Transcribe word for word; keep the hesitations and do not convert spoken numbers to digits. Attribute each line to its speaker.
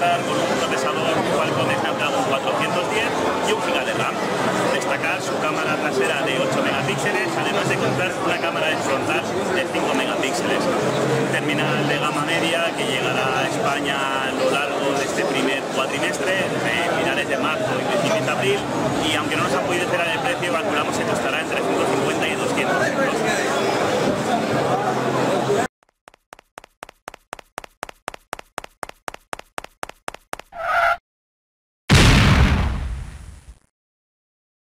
Speaker 1: contar con un procesador Qualcomm Snapdragon cuatrocientos diez y un giga de RAM. Destacar su cámara trasera de ocho megapíxeles, además de contar una cámara de frontal de cinco megapíxeles. Terminal de gama media que llegará a España a lo largo de este primer cuatrimestre, entre finales de marzo y principios de abril, y aunque no nos han podido cerrar el precio, calculamos que costará entre ciento cincuenta y doscientos euros.